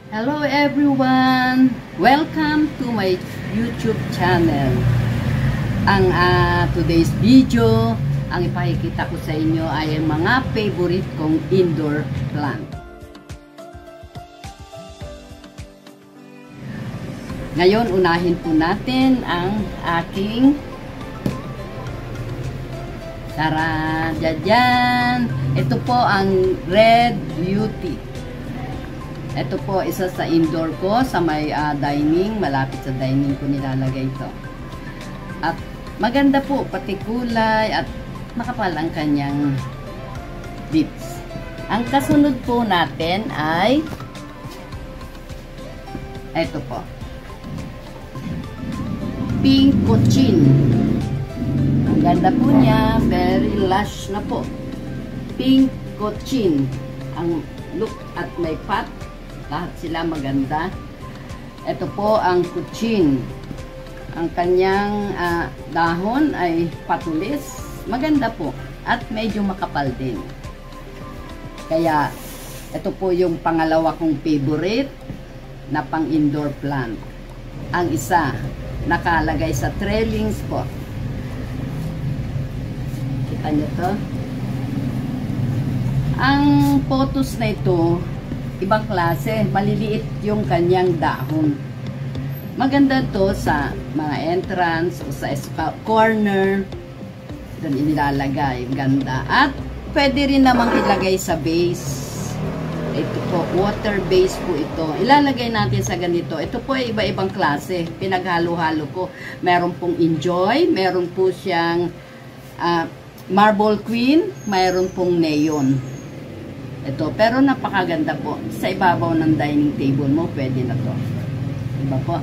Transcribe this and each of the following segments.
Hello everyone! Welcome to my YouTube channel. Ang today's video, ang ipakikita ko sa inyo ay ang mga favorite kong indoor plant. Ngayon, unahin po natin ang aking tara, dyan. Ito po ang Red Beauty. Ito po, isa sa indoor ko, sa may dining, malapit sa dining ko nilalagay ito. At maganda po, pati kulay at makapal ang kanyang leaves. Ang kasunod po natin ay ito po. Pink Cochin. Ang ganda po niya, very lush na po. Pink Cochin. Ang look at may pot. Lahat sila maganda. Ito po ang Cochin. Ang kanyang dahon ay patulis. Maganda po. At medyo makapal din. Kaya, ito po yung pangalawa kong favorite na pang indoor plant. Ang isa, nakalagay sa trailings po. Kita nyo to? Ang photos na ito, ibang klase, maliliit yung kanyang dahon. Maganda to sa mga entrance o sa corner. Doon inilalagay, ganda. At pwede rin namang ilagay sa base. Ito po, water base po ito. Ilalagay natin sa ganito. Ito po ay iba-ibang klase. Pinaghalo-halo ko. Meron pong Enjoy, meron po siyang Marble Queen, meron pong Neon. Ito, pero napakaganda po. Sa ibabaw ng dining table mo, pwede na to. Diba po?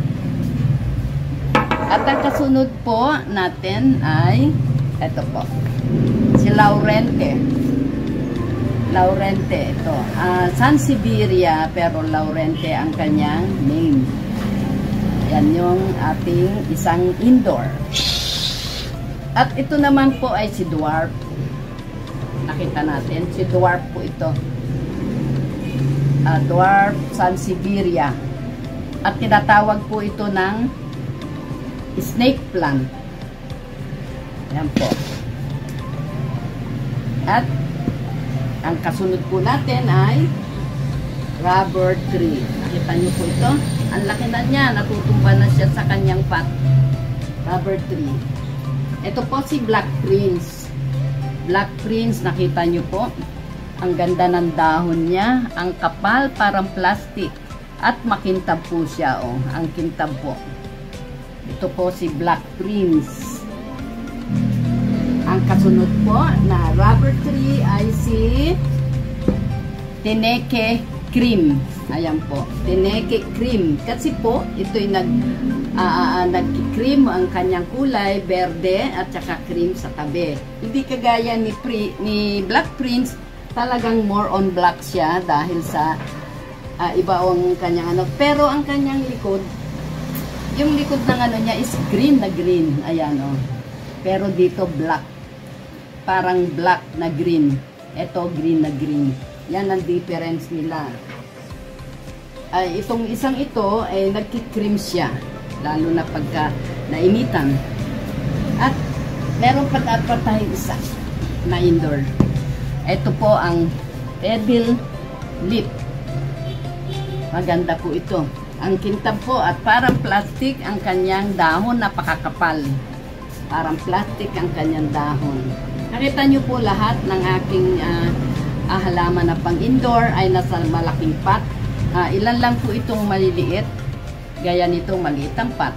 At ang kasunod po natin ay, ito po, si Laurente. Laurente, ito. Sansevieria, pero Laurente ang kanyang name. Yan yung ating isang indoor. At ito naman po ay si Dwarf. Nakita natin, si Dwarf po ito. Dwarf Sansevieria. At tinatawag po ito ng snake plant. Yan po. At ang kasunod po natin ay rubber tree. Nakita nyo po ito? Ang laki na niya. Natutumba na siya sa kanyang pot. Rubber tree. Ito po si Black Prince. Black Prince, nakita nyo po. Ang ganda ng dahon niya. Ang kapal, parang plastic. At makintab po siya. Oh. Ang kintab po. Ito po si Black Prince. Ang kasunod po na rubber tree ay si Teneke Cream. Ayan po. Teneke Cream. Kasi po, ito'y nag-cream ang kanyang kulay, berde at saka cream sa tabi. Hindi kagaya ni Black Prince, talagang more on black siya dahil sa iba ang kanyang ano. Pero ang kanyang likod, yung likod ng ano niya is green na green. Ayan o. Pero dito black. Parang black na green. Ito green na green. Yan ang difference nila. Itong isang ito ay nagki-cream siya. Lalo na pagka nainitan. At meron pa dapat tayong isa na indoor. Ito po ang Pebble Lip. Maganda po ito. Ang kintab po at parang plastic ang kanyang dahon, napakakapal. Parang plastic ang kanyang dahon. Nakita nyo po lahat ng aking halaman na pang indoor ay nasa malaking pot. Ilan lang po itong maliliit. Gaya nitong maliit ang pot.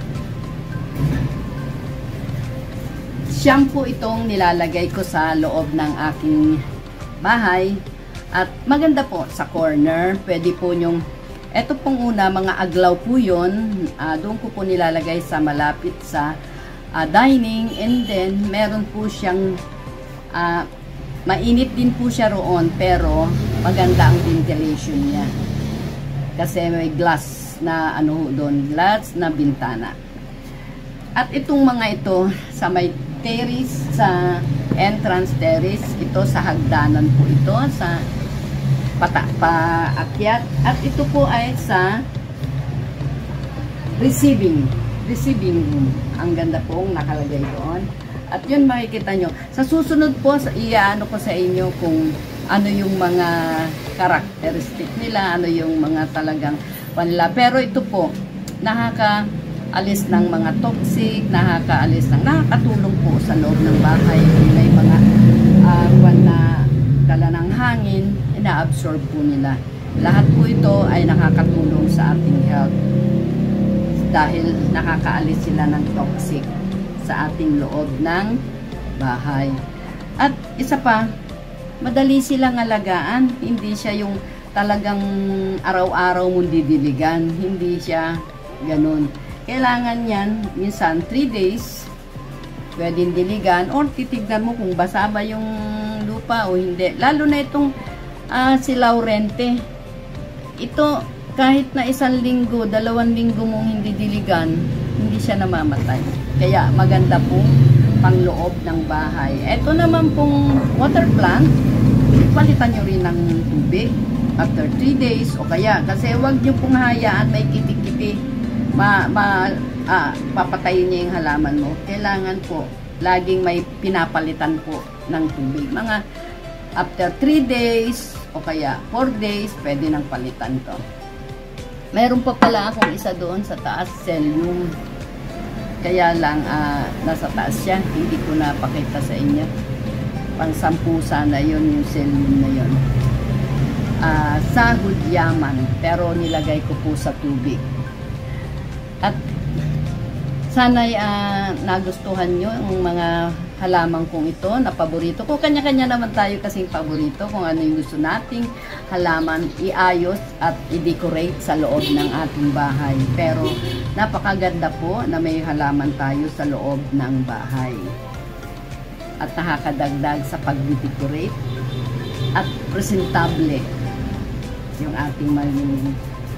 Shampoo itong nilalagay ko sa loob ng aking bahay. At maganda po sa corner. Pwede po yung, eto pong una, mga aglaw po yun. Doon ko po nilalagay sa malapit sa dining. And then, meron po siyang, mainit din po siya roon. Pero, maganda ang ventilation niya. Kasi may glass na ano doon, glass na bintana. At itong mga ito sa may terrace, sa entrance terrace, ito sa hagdanan po ito, sa paakyat. At ito po ay sa receiving room. Ang ganda pong nakalagay doon. At yun makikita nyo. Sa susunod po, iaano ko sa inyo kung ano yung mga characteristic nila, ano yung mga talagang panila. Pero ito po, nakakaalis ng mga toxic, nakakatulong po sa loob ng bahay. May mga na dala ng hangin, ina-absorb po nila. Lahat po ito ay nakakatulong sa ating health dahil nakakaalis sila ng toxic sa ating loob ng bahay. At isa pa, madali silang alagaan. Hindi siya yung talagang araw-araw mong didiligan. Hindi siya ganun. Kailangan yan, minsan 3 days, pwedeng diligan, or titignan mo kung basa ba yung lupa o hindi. Lalo na itong si Laurente. Ito, kahit na 1 linggo, 2 linggo mong hindi diligan, hindi siya namamatay. Kaya maganda pong pangloob ng bahay. Ito naman pong water plant, palitan nyo rin ng tubig after 3 days o kaya, kasi wag nyo pong hayaan may kiti-kiti, papatayin niya yung halaman mo. Kailangan po, laging may pinapalitan po ng tubig. Mga after 3 days o kaya 4 days, pwede nang palitan to. Meron pa pala akong isa doon sa taas, Celium. Kaya lang, nasa taas siya. Hindi ko napakita sa inyo. Pang-10 sana yun, yung Celium na yun. Sahod yaman. Pero nilagay ko po sa tubig. At sana'y nagustuhan nyo yung mga halaman kong ito na paborito ko. Kanya-kanya naman tayo kasing paborito kung ano yung gusto nating halaman iayos at i-decorate sa loob ng ating bahay. Pero napakaganda po na may halaman tayo sa loob ng bahay. At nakakadagdag sa pag-decorate at presentable yung ating maging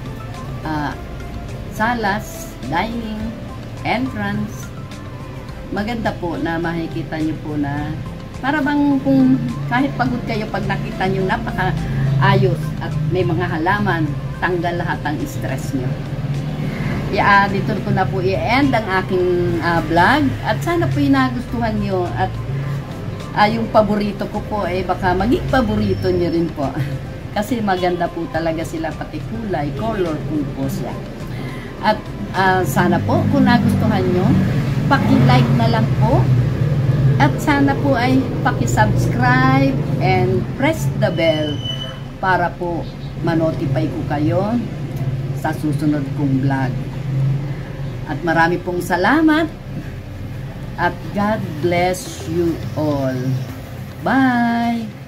salas, dining, entrance. Maganda po na makikita nyo po na para bang kung kahit pagod kayo pag nakita nyo napaka-ayos at may mga halaman, tanggal lahat ang stress nyo. Dito ko na po i-end ang aking vlog at sana po yung nagustuhan nyo at yung paborito ko po ay baka maging paborito nyo rin po. Kasi maganda po talaga sila, pati kulay, colorful po siya. At sana po kung nagustuhan nyo, paki-like na lang po. At sana po ay paki-subscribe and press the bell para po ma-notify ko kayo sa susunod kong vlog. At marami pong salamat at God bless you all. Bye!